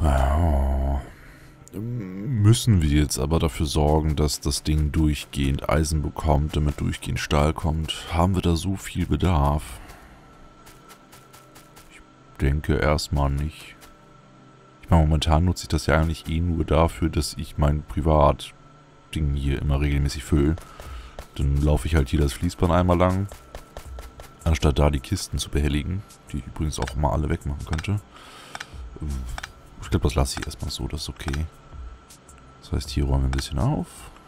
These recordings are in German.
Ja, müssen wir jetzt aber dafür sorgen, dass das Ding durchgehend Eisen bekommt, damit durchgehend Stahl kommt? Haben wir da so viel Bedarf? Ich denke erstmal nicht. Ich meine, momentan nutze ich das ja eigentlich eh nur dafür, dass ich mein Privatding hier immer regelmäßig fülle. Dann laufe ich halt hier das Fließband einmal lang, anstatt da die Kisten zu behelligen, die ich übrigens auch mal alle wegmachen könnte. Ich glaube, das lasse ich erstmal so, das ist okay. Das heißt, hier räumen wir ein bisschen auf.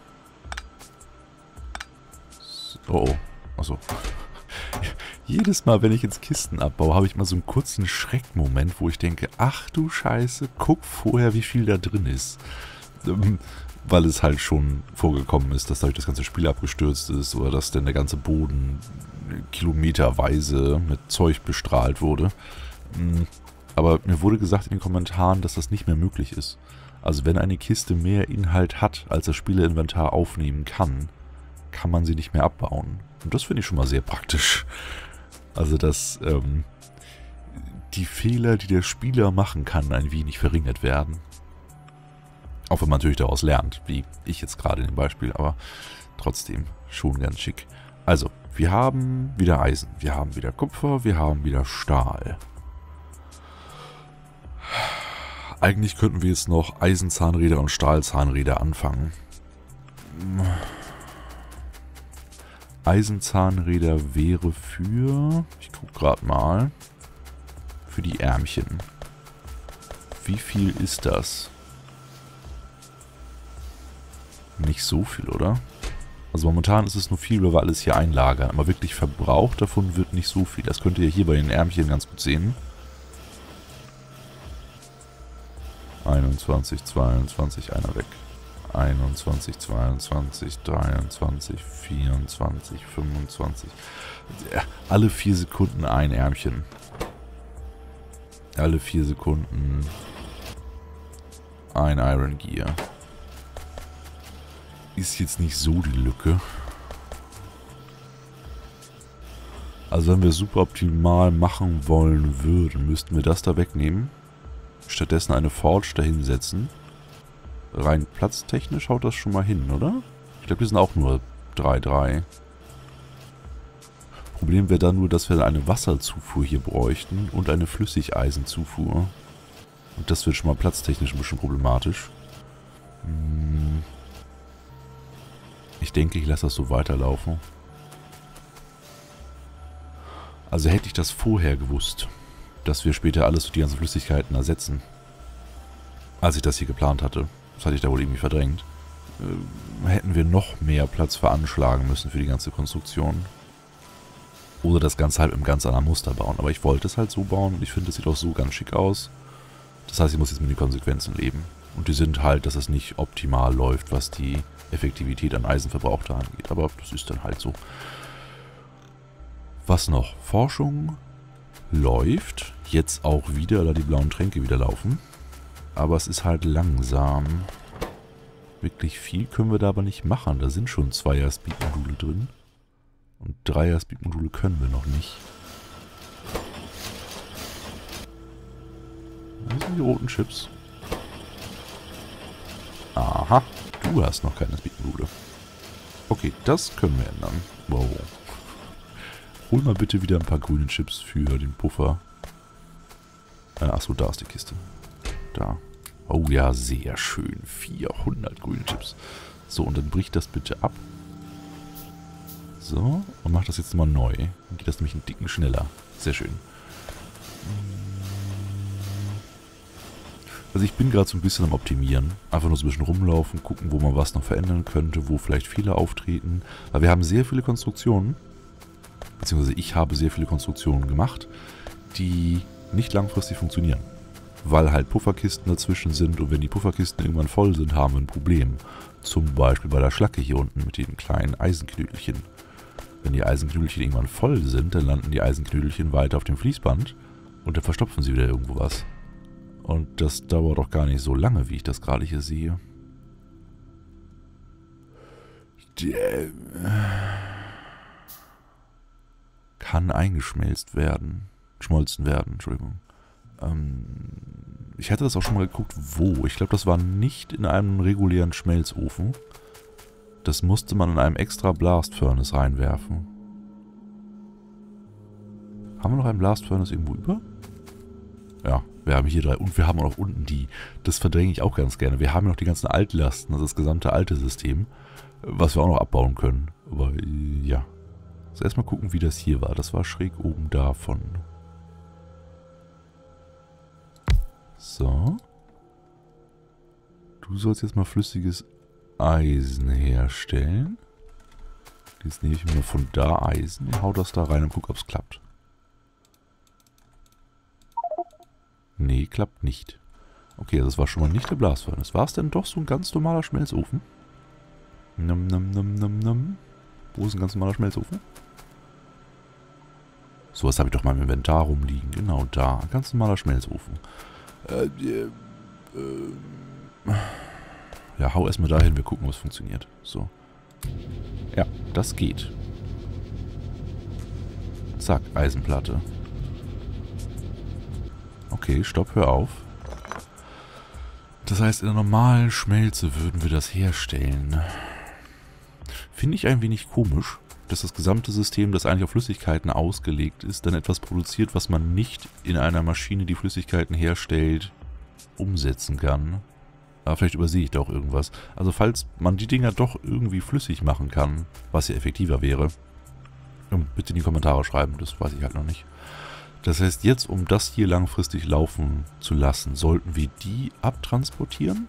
Oh, oh. Achso. Jedes Mal, wenn ich jetzt Kisten abbaue, habe ich mal so einen kurzen Schreckmoment, wo ich denke, ach du Scheiße, guck vorher, wie viel da drin ist. Weil es halt schon vorgekommen ist, dass dadurch das ganze Spiel abgestürzt ist oder dass dann der ganze Boden kilometerweise mit Zeug bestrahlt wurde. Aber mir wurde gesagt in den Kommentaren, dass das nicht mehr möglich ist. Also wenn eine Kiste mehr Inhalt hat, als das Spielerinventar aufnehmen kann, kann man sie nicht mehr abbauen. Und das finde ich schon mal sehr praktisch. Also dass die Fehler, die der Spieler machen kann, ein wenig verringert werden. Auch wenn man natürlich daraus lernt, wie ich jetzt gerade in dem Beispiel, aber trotzdem schon ganz schick. Also, wir haben wieder Eisen, wir haben wieder Kupfer, wir haben wieder Stahl. Eigentlich könnten wir jetzt noch Eisenzahnräder und Stahlzahnräder anfangen. Eisenzahnräder wäre für, ich gucke gerade mal, für die Ärmchen. Wie viel ist das? Nicht so viel, oder? Also momentan ist es nur viel, weil wir alles hier einlagern. Aber wirklich verbraucht davon wird nicht so viel. Das könnt ihr hier bei den Ärmchen ganz gut sehen. 21, 22, einer weg. 21, 22, 23, 24, 25. Alle 4 Sekunden ein Ärmchen. Alle 4 Sekunden ein Iron Gear. Ist jetzt nicht so die Lücke. Also wenn wir super optimal machen wollen würden, müssten wir das da wegnehmen. Stattdessen eine Forge dahinsetzen. Rein platztechnisch haut das schon mal hin, oder? Ich glaube, wir sind auch nur 3,3. Problem wäre dann nur, dass wir eine Wasserzufuhr hier bräuchten und eine Flüssigeisenzufuhr. Und das wird schon mal platztechnisch ein bisschen problematisch. Ich denke, ich lasse das so weiterlaufen. Also hätte ich das vorher gewusst, dass wir später alles durch die ganzen Flüssigkeiten ersetzen, als ich das hier geplant hatte, das hatte ich da wohl irgendwie verdrängt, hätten wir noch mehr Platz veranschlagen müssen für die ganze Konstruktion. Oder das Ganze halt im ganz anderen Muster bauen. Aber ich wollte es halt so bauen und ich finde, es sieht auch so ganz schick aus. Das heißt, ich muss jetzt mit den Konsequenzen leben. Und die sind halt, dass es nicht optimal läuft, was die Effektivität an Eisenverbrauch da angeht. Aber das ist dann halt so. Was noch? Forschung läuft. Jetzt auch wieder, da die blauen Tränke wieder laufen. Aber es ist halt langsam. Wirklich viel können wir da aber nicht machen. Da sind schon 2er-Speed-Module drin. Und 3er-Speed-Module können wir noch nicht. Wo sind die roten Chips? Aha, du hast noch keine Speed-Module. Okay, das können wir ändern. Wow. Hol mal bitte wieder ein paar grüne Chips für den Puffer. Achso, da ist die Kiste. Da. Oh ja, sehr schön. 400 grüne Chips. So, und dann bricht das bitte ab. So, und mach das jetzt mal neu. Dann geht das nämlich einen Dicken schneller. Sehr schön. Also ich bin gerade so ein bisschen am Optimieren. Einfach nur so ein bisschen rumlaufen, gucken, wo man was noch verändern könnte, wo vielleicht Fehler auftreten. Weil wir haben sehr viele Konstruktionen, beziehungsweise ich habe sehr viele Konstruktionen gemacht, die nicht langfristig funktionieren. Weil halt Pufferkisten dazwischen sind und wenn die Pufferkisten irgendwann voll sind, haben wir ein Problem. Zum Beispiel bei der Schlacke hier unten mit den kleinen Eisenknödelchen. Wenn die Eisenknödelchen irgendwann voll sind, dann landen die Eisenknödelchen weiter auf dem Fließband und dann verstopfen sie wieder irgendwo was. Und das dauert auch gar nicht so lange, wie ich das gerade hier sehe. Kann eingeschmolzen werden, Entschuldigung. Ich hatte das auch schon mal geguckt, wo. Ich glaube, das war nicht in einem regulären Schmelzofen. Das musste man in einem extra Blast Furnace reinwerfen. Haben wir noch ein Blast Furnace irgendwo über? Ja, wir haben hier 3. Und wir haben auch noch unten die. Das verdränge ich auch ganz gerne. Wir haben noch die ganzen Altlasten, also das gesamte alte System, was wir auch noch abbauen können. Aber ja. Also erstmal gucken, wie das hier war. Das war schräg oben davon. So. Du sollst jetzt mal flüssiges Eisen herstellen. Jetzt nehme ich mir von da Eisen und hau das da rein und guck, ob es klappt. Nee, klappt nicht. Okay, das war schon mal nicht der Blast Furnace. War es denn doch so ein ganz normaler Schmelzofen? Nom, nom, nom, nom, nom. Wo ist ein ganz normaler Schmelzofen? So, was habe ich doch mal im Inventar rumliegen. Genau da. Ein ganz normaler Schmelzofen. Ja, hau erstmal dahin. Wir gucken, was funktioniert. So. Ja, das geht. Zack, Eisenplatte. Okay, stopp, hör auf. Das heißt, in einer normalen Schmelze würden wir das herstellen. Finde ich ein wenig komisch, dass das gesamte System, das eigentlich auf Flüssigkeiten ausgelegt ist, dann etwas produziert, was man nicht in einer Maschine, die Flüssigkeiten herstellt, umsetzen kann. Aber vielleicht übersehe ich da auch irgendwas. Also falls man die Dinger doch irgendwie flüssig machen kann, was ja effektiver wäre, bitte in die Kommentare schreiben, das weiß ich halt noch nicht. Das heißt, jetzt, um das hier langfristig laufen zu lassen, sollten wir die abtransportieren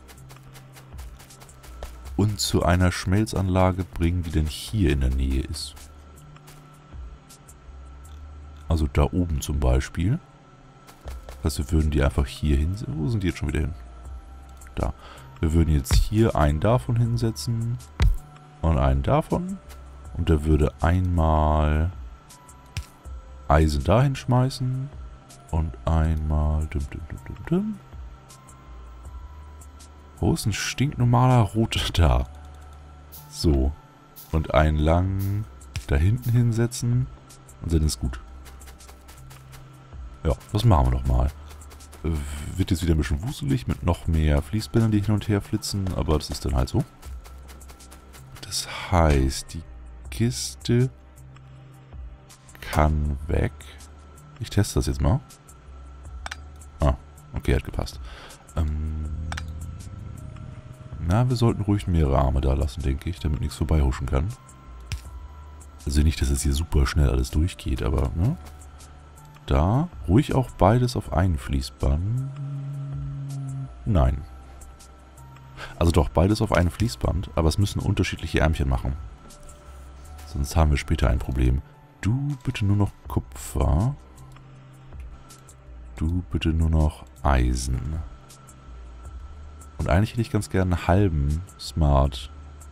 und zu einer Schmelzanlage bringen, die dann hier in der Nähe ist. Also da oben zum Beispiel. Das heißt, wir würden die einfach hier hinsetzen. Wo sind die jetzt schon wieder hin? Da. Wir würden jetzt hier einen davon hinsetzen und einen davon. Und der würde einmal Eisen dahin schmeißen und einmal Wo ist ein stinknormaler roter da? So. Und einen lang da hinten hinsetzen und dann ist gut. Ja, das machen wir doch mal. Wird jetzt wieder ein bisschen wuselig mit noch mehr Fließbändern, die hin und her flitzen, aber das ist dann halt so. Das heißt, die Kiste kann weg. Ich teste das jetzt mal. Ah, okay, hat gepasst. Na, wir sollten ruhig mehrere Arme da lassen, denke ich, damit nichts vorbeihuschen kann. Also nicht, dass es hier super schnell alles durchgeht, aber, ne? Da, ruhig auch beides auf ein Fließband. Nein. Also doch, beides auf ein Fließband, aber es müssen unterschiedliche Ärmchen machen. Sonst haben wir später ein Problem. Du bitte nur noch Kupfer. Du bitte nur noch Eisen. Und eigentlich hätte ich ganz gerne einen halben Smart.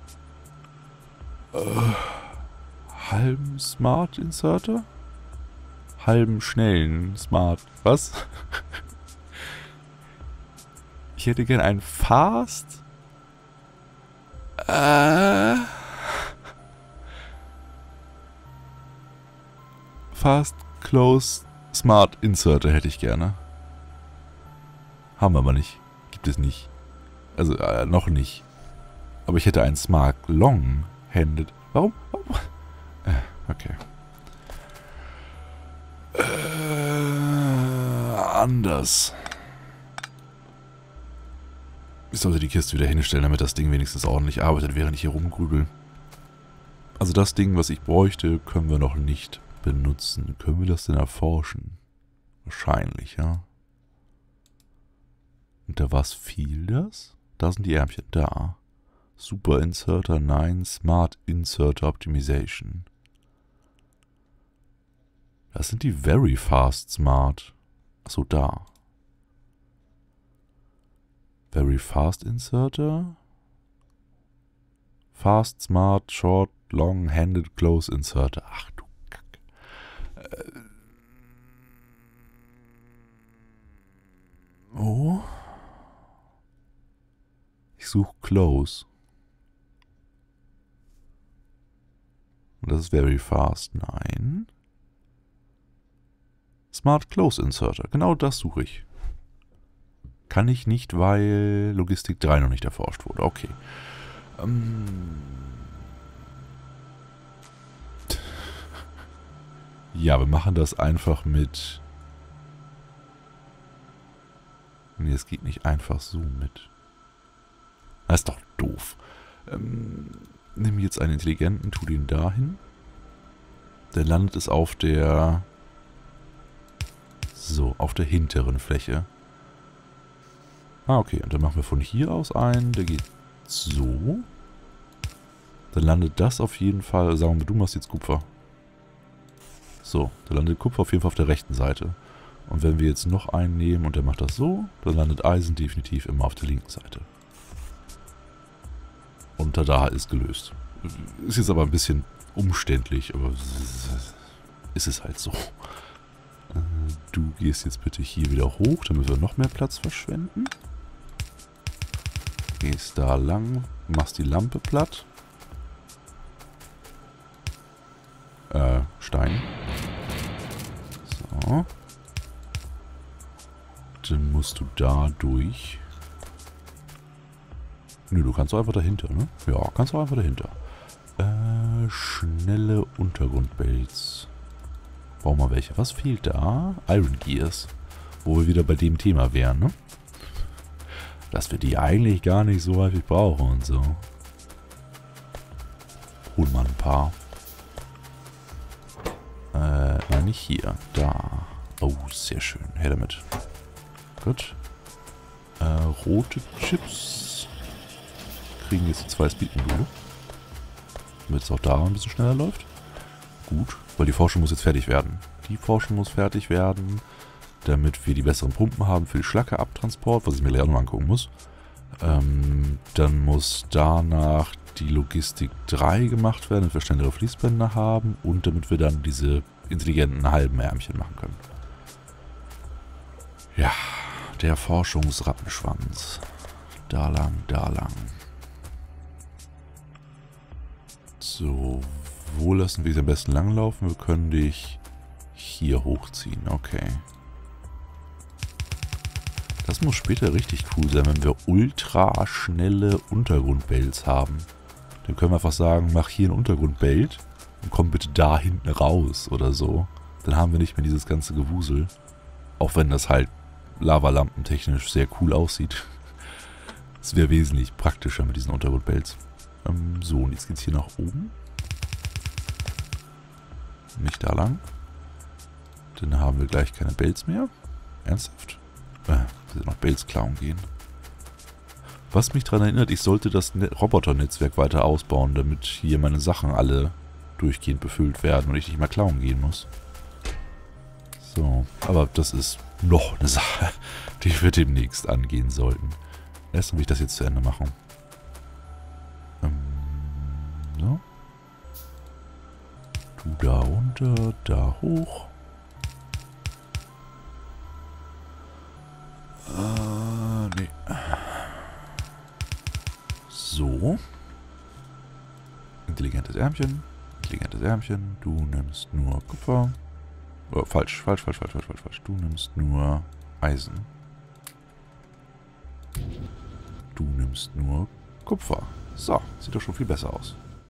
Halben Smart Inserter? Halben schnellen Smart. Was? Ich hätte gerne einen Fast. Fast Close Smart Inserter hätte ich gerne. Haben wir aber nicht. Gibt es nicht. Also, noch nicht. Aber ich hätte einen Smart Long Handed. Warum? Okay. Anders. Ich sollte die Kiste wieder hinstellen, damit das Ding wenigstens ordentlich arbeitet, während ich hier rumgrübel. Also das Ding, was ich bräuchte, können wir noch nicht benutzen. Können wir das denn erforschen? Wahrscheinlich, ja. Und da was fiel das? Da sind die Ärmchen. Da. Super Inserter 9, Smart Inserter Optimization. Das sind die Very Fast Smart. Achso, da. Very Fast Inserter. Fast, Smart, Short, Long, Handed, Close Inserter. Ach du Kacke. Oh. Ich suche Close. Und das ist Very Fast. Nein. Smart Close Inserter. Genau das suche ich. Kann ich nicht, weil Logistik 3 noch nicht erforscht wurde. Okay. Ja, wir machen das einfach mit... Nee, es geht nicht einfach so mit. Das ist doch doof. Nimm jetzt einen intelligenten, tu den dahin. Der landet es auf der... So, auf der hinteren Fläche. Ah, okay. Und dann machen wir von hier aus einen. Der geht so. Dann landet das auf jeden Fall... Sagen wir, du machst jetzt Kupfer. So, dann landet Kupfer auf jeden Fall auf der rechten Seite. Und wenn wir jetzt noch einen nehmen und der macht das so, dann landet Eisen definitiv immer auf der linken Seite. Und da ist gelöst. Ist jetzt aber ein bisschen umständlich, aber ist es halt so. Du gehst jetzt bitte hier wieder hoch, damit wir noch mehr Platz verschwenden. Gehst da lang, machst die Lampe platt. Stein. So. Dann musst du da durch. Nö, du kannst auch einfach dahinter, ne? Ja, kannst auch einfach dahinter. Schnelle Untergrundbelts. Brauchen wir welche? Was fehlt da? Iron Gears. Wo wir wieder bei dem Thema wären, ne? Dass wir die eigentlich gar nicht so häufig brauchen und so. Hol mal ein paar. Nein, nicht hier. Da. Oh, sehr schön. Her damit. Gut. Rote Chips. Kriegen jetzt 2 Speed-Module. Damit es auch da ein bisschen schneller läuft. Gut, weil die Forschung muss jetzt fertig werden. Die Forschung muss fertig werden, damit wir die besseren Pumpen haben für die Schlacke-Abtransport, was ich mir gleich auch noch angucken muss. Dann muss danach die Logistik 3 gemacht werden, damit wir schnellere Fließbänder haben und damit wir dann diese intelligenten halben Ärmchen machen können. Ja, der Forschungsrattenschwanz. Da lang, da lang. So, wo lassen wir es am besten langlaufen? Wir können dich hier hochziehen. Okay. Das muss später richtig cool sein, wenn wir ultra schnelle Untergrundbelts haben. Dann können wir einfach sagen, mach hier ein Untergrundbelt und komm bitte da hinten raus oder so. Dann haben wir nicht mehr dieses ganze Gewusel. Auch wenn das halt lavalampentechnisch sehr cool aussieht. Es wäre wesentlich praktischer mit diesen Untergrundbelts. So, und jetzt geht's hier nach oben. Nicht da lang. Dann haben wir gleich keine Belts mehr. Ernsthaft? Noch Belts klauen gehen. Was mich daran erinnert, ich sollte das Roboternetzwerk weiter ausbauen, damit hier meine Sachen alle durchgehend befüllt werden und ich nicht mehr klauen gehen muss. So, aber das ist noch eine Sache, die wir demnächst angehen sollten. Erst will ich das jetzt zu Ende machen. So. Du da runter, da hoch. Nee. So. Intelligentes Ärmchen. Intelligentes Ärmchen. Du nimmst nur Kupfer. Oh, falsch. Du nimmst nur Eisen. Du nimmst nur Kupfer. So, sieht doch schon viel besser aus.